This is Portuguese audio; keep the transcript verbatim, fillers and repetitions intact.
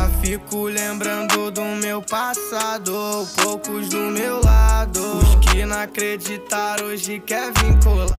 Só fico lembrando do meu passado, poucos do meu lado. Os que não acreditaram hoje quer vir colar.